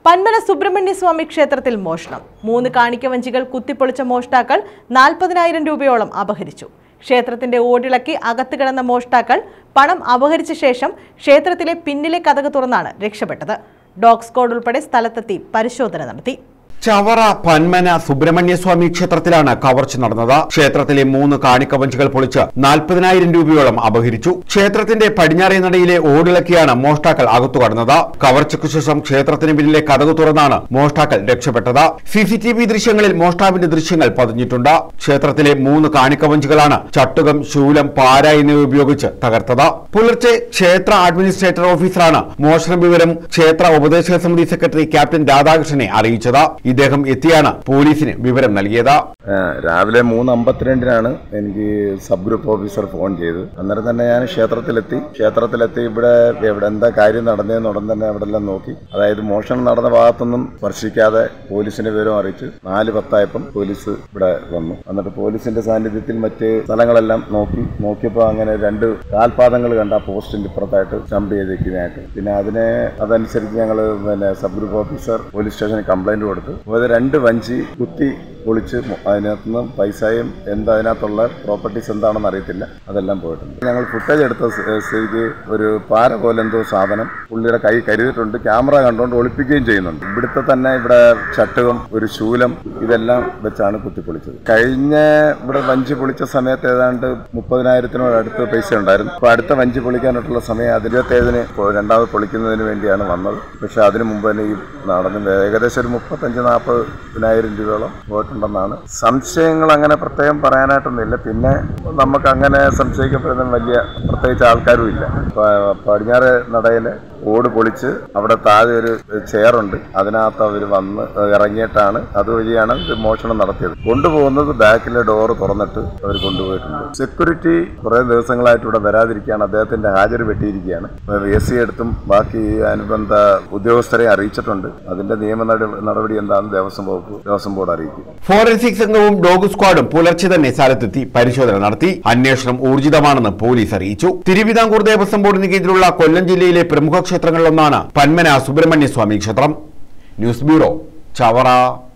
പന്മന സുബ്രഹ്മണ്യ സ്വാമി ക്ഷേത്രത്തിൽ മോഷണം. 3 കാണിക്കവഞ്ചികൾ കുത്തിപ്പൊളിച്ച മോഷ്ടാക്കൾ 40,000 രൂപയോളം അപഹരിച്ചു. ക്ഷേത്രത്തിന്റെ ഓടിളക്കി അകത്ത് കിടന്ന മോഷ്ടാക്കൾ പണം അപഹരിച്ച ശേഷം ക്ഷേത്രത്തിലെ പിന്നിലെ കതക് തുറന്നാണ് രക്ഷപ്പെട്ടത്. ഡോഗ് സ്ക്വാഡ് ഉൾപ്പെടെ സ്ഥലത്തെത്തി പരിശോധന നടത്തി. ചവറ പന്മന സുബ്രഹ്മണ്യ സ്വാമി ക്ഷേത്രത്തിലാണ് കവർച്ച നടന്നത്. ക്ഷേത്രത്തിലെ 3 കാണിക്കവഞ്ചികൾ പൊളിച്ച് 40,000 രൂപയോളം അപഹരിച്ചു. ക്ഷേത്രത്തിന്റെ പടിഞ്ഞാറേ നടയിലെ ഓടിളക്കിയാണ് മോഷ്ടാക്കൾ അകത്തു കടന്നത്. കവർച്ചയ്ക്കു ശേഷം ക്ഷേത്രത്തിന് പിന്നിലെ കതക് തുറന്നാണ് മോഷ്ടാക്കൾ രക്ഷപ്പെട്ടത്. CCTV ദൃശ്യങ്ങളിൽ മോഷ്ടാവിന്റെ ദൃശ്യങ്ങൾ പതിഞ്ഞിട്ടുണ്ട്. ക്ഷേത്രത്തിലെ 3 കാണിക്കവഞ്ചികളാണ് ചട്ടുകം, ശൂലം, പാര എന്നിവ ഉപയോഗിച്ച് തകർത്തത്. പുലർച്ചെ ക്ഷേത്ര അഡ്മിനിസ്ട്രേറ്റർ ഓഫീസറാണ് മോഷണ വിവരം ക്ഷേത്ര ഉപദേശക സമിതി സെക്രട്ടറി ക്യാപ്റ്റൻ രാധാകൃഷ്ണനെ അറിയിച്ചത്. ഇദ്ദേഹം എത്തിയാണ് പോലീസിന് വിവരം നൽകിയത്. രാവിലെ 3:52 എനിക്ക് സബ് ഗ്രൂപ്പ് ഓഫീസർ ഫോൺ ചെയ്തു. അന്നേരം തന്നെ ഞാൻ ക്ഷേത്രത്തിലെത്തി ഇവിടെ എന്താ കാര്യം നടന്നതെന്ന് ഉടൻ തന്നെ അവിടെ എല്ലാം നോക്കി. അതായത് മോഷണം നടന്ന ഭാഗത്തൊന്നും സ്പർശിക്കാതെ പോലീസിന്റെ വിവരം അറിയിച്ച് 4:10 പോലീസ് ഇവിടെ വന്നു. എന്നിട്ട് പോലീസിന്റെ സാന്നിധ്യത്തിൽ മറ്റ് സ്ഥലങ്ങളെല്ലാം നോക്കിയപ്പോൾ അങ്ങനെ 2 കാൽപാദങ്ങൾ കണ്ട പോസ്റ്റിന്റെ ഇപ്പുറത്തായിട്ട് ജമ്പ് ചെയ്തിരിക്കുന്നതായിട്ട്. പിന്നെ അതനുസരിച്ച് ഞങ്ങൾ സബ് ഗ്രൂപ്പ് ഓഫീസർ പോലീസ് സ്റ്റേഷനിൽ കംപ്ലൈന്റ് കൊടുത്തു. 2 വഞ്ചി കുത്തി പൊളിച്ച് അതിനകത്തുനിന്ന് പൈസയും അതിനകത്തുള്ള പ്രോപ്പർട്ടീസ് എന്താണെന്ന് അറിയത്തില്ല, അതെല്ലാം പോയിട്ടുണ്ട്. ഞങ്ങൾ ഫുട്ടേജ് എടുത്ത സ്ഥിതിക്ക് ഒരു പാര പോലെ എന്തോ സാധനം പുള്ളിയുടെ കൈ കരുതിയിട്ടുണ്ട്. ക്യാമറ കണ്ടുകൊണ്ട് ഒളിപ്പിക്കുകയും ചെയ്യുന്നുണ്ട്. ഇവിടെ ചട്ടുകം, ഒരു ശൂലം, ഇതെല്ലാം വെച്ചാണ് കുത്തിപ്പൊളിച്ചത്. ഇവിടെ വഞ്ചി പൊളിച്ച സമയത്ത് ഏതാണ്ട് 30,000 അടുത്ത് പൈസ ഉണ്ടായിരുന്നു. അപ്പോൾ അടുത്ത വഞ്ചി പൊളിക്കാനായിട്ടുള്ള സമയം 27-ന് രണ്ടാമത് പൊളിക്കുന്നതിന് വേണ്ടിയാണ് വന്നത്. പക്ഷെ അതിനു മുമ്പ് തന്നെ ഈ നടന്ന് ഏകദേശം ഒരു 35,000-40,000 രൂപയോളം പോയിട്ടുണ്ടെന്നാണ്. സംശയങ്ങൾ അങ്ങനെ പ്രത്യേകം പറയാനായിട്ടൊന്നുമില്ല. പിന്നെ നമുക്ക് അങ്ങനെ സംശയിക്കപ്പെടുന്ന വലിയ പ്രത്യേകിച്ച് ആൾക്കാരും ഇല്ല. പടിഞ്ഞാറ് നടയില് ഓട് പൊളിച്ച് അവിടെ താഴെ ഒരു ചെയറുണ്ട്, അതിനകത്ത് അവർ വന്ന് ഇറങ്ങിയിട്ടാണ് അതുവഴിയാണ് ഇത് മോഷണം നടത്തിയത്. കൊണ്ടുപോകുന്നത് ബാക്കിലെ ഡോറ് തുറന്നിട്ട് അവർ കൊണ്ടുപോയിട്ടുണ്ട്. സെക്യൂരിറ്റി കുറെ ദിവസങ്ങളായിട്ട് ഇവിടെ വരാതിരിക്കുകയാണ്. അദ്ദേഹത്തിന്റെ ഹാജർ വെട്ടിയിരിക്കുകയാണ്. AC എടുത്തും ബാക്കി അനുബന്ധ ഉദ്യോഗസ്ഥരെ അറിയിച്ചിട്ടുണ്ട്. അതിന്റെ നിയമ നടപടി എന്താണെന്ന് ദേവസ്വം ബോർഡ് അറിയിക്കും. ഫോറൻസിക് സംഘവും ഡോഗ് സ്ക്വാഡും പുലർച്ചെ തന്നെ സ്ഥലത്തെത്തി പരിശോധന നടത്തി. അന്വേഷണം ഊർജിതമാണെന്ന് പോലീസ് അറിയിച്ചു. തിരുവിതാംകൂർ ദേവസ്വം ബോർഡിന് കീഴിലുള്ള കൊല്ലം ജില്ലയിലെ പ്രമുഖ ക്ഷേത്രങ്ങളിലൊന്നാണ് പന്മന സുബ്രഹ്മണ്യ സ്വാമി ക്ഷേത്രം. News bureau, Chavara.